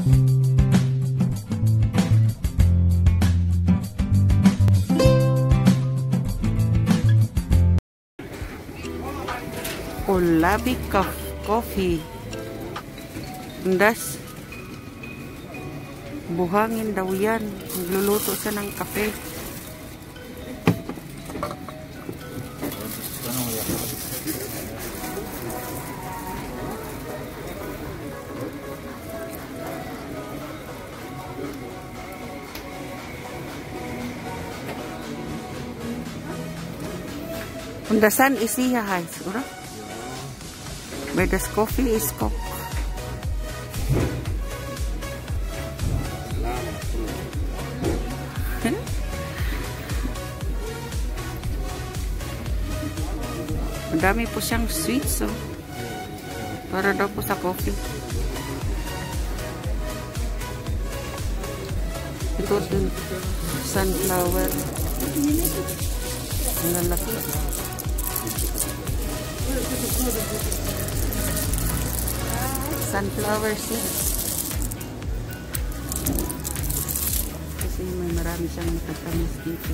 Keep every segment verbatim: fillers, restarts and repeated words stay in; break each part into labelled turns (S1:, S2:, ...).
S1: Olabi coffee. Das buhangin daw yan. Nagluluto siya ng kape. Und the sun is hier heiß, oder? Weil das Coffee ist cooked. Ang dami po siyang sweets, oh. Para daw po sa coffee. Ito din, sunflower. Ang lalaki. Sunflower seeds. Kasi may marami siyang natatamis dito.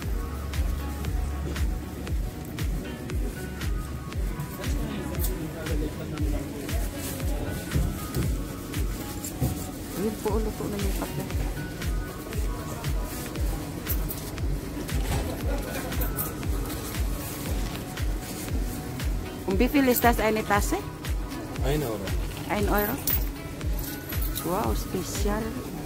S1: Ayun po, luto na yung kape. Und wie viel ist das eine Tasse?
S2: Ein Euro.
S1: Ein Euro? Wow, spezial.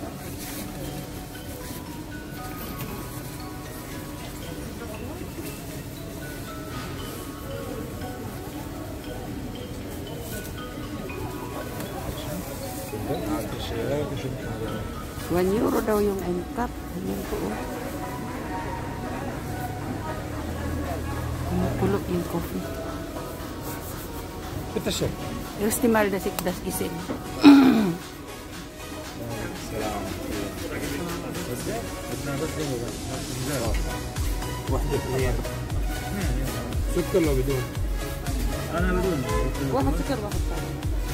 S1: One euro daw yung ein cup. Ayan po, oh. Kumukulo yung coffee.
S2: Bitte schön.
S1: Erste Mal, dass ich das gesehen habe.
S2: واحدة اثنين. سكر ولا بدون؟ أنا بدون.
S1: واحد سكر واحد ثاني.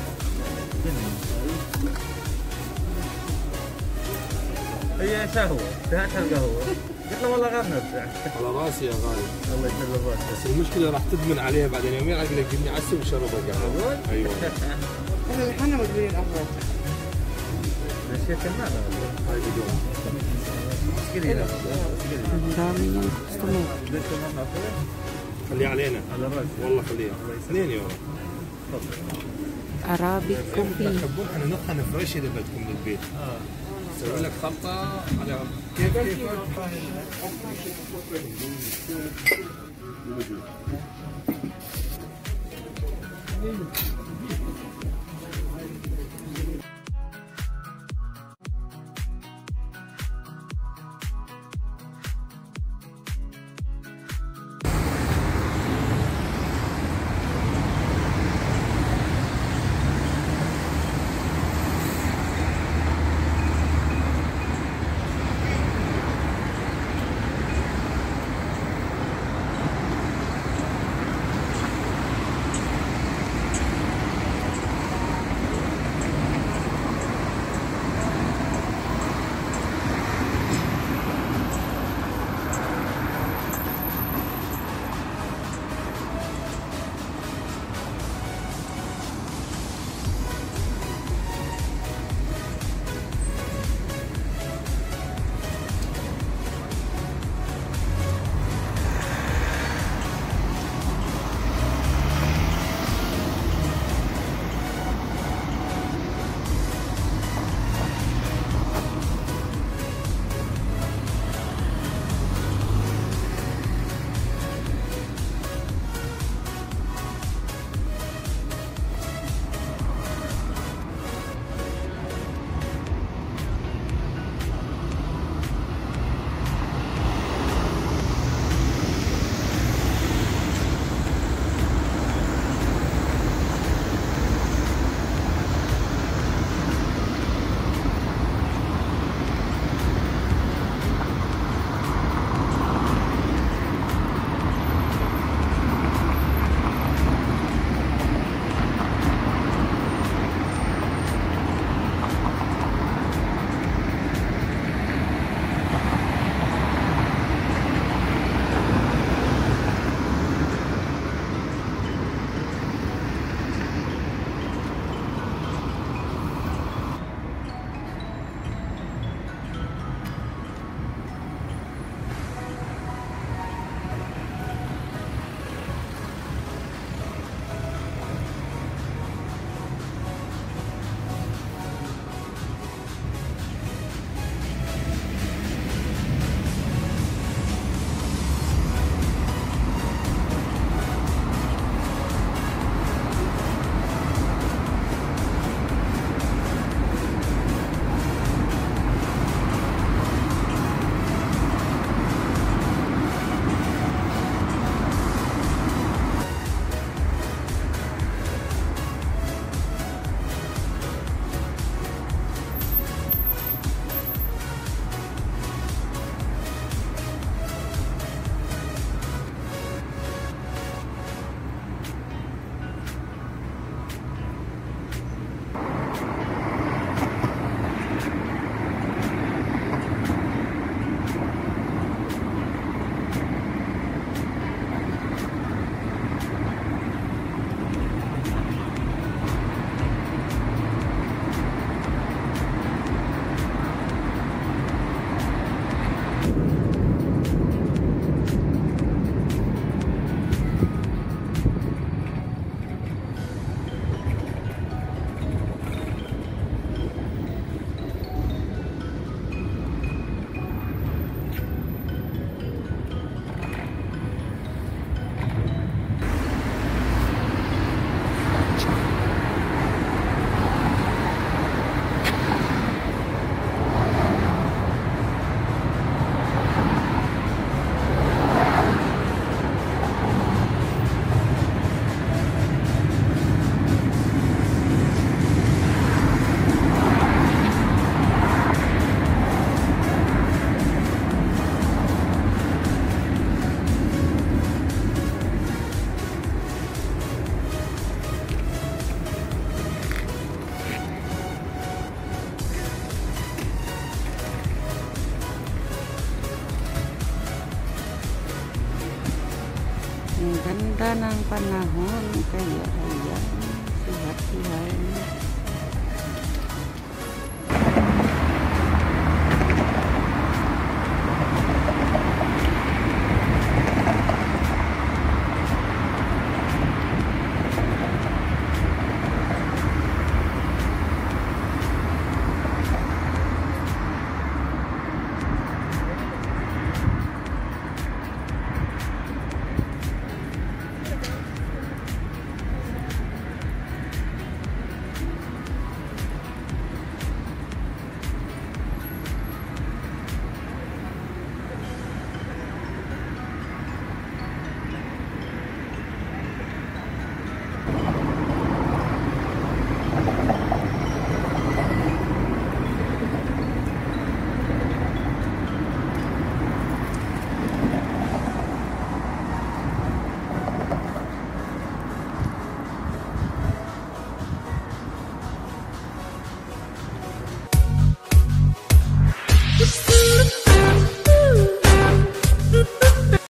S3: هي شهوة، انتهت القهوة. قلت له والله غير نرجع.
S2: على راسي يا غالي.
S3: الله يسلم راسك.
S2: بس المشكلة راح تدمن عليها بعد يومين عقلك تجيبني عسل وشربها قهوة. أيوه.
S1: احنا الحنا مقبلين القهوة.
S3: ماشية كمان ولا؟
S2: هاي بدون.
S1: Ang dami niyang customer.
S2: خليها علينا.
S3: على راسي.
S2: والله خليها. اثنين يورو.
S1: Arabic coffee.
S2: تحبون احنا نطحن فريش اذا بدكم بالبيت. اه. اسوي لك خلطة على كيف كيف.
S1: Ganda ng panahon. Kaya ayan. Sihat-sihat.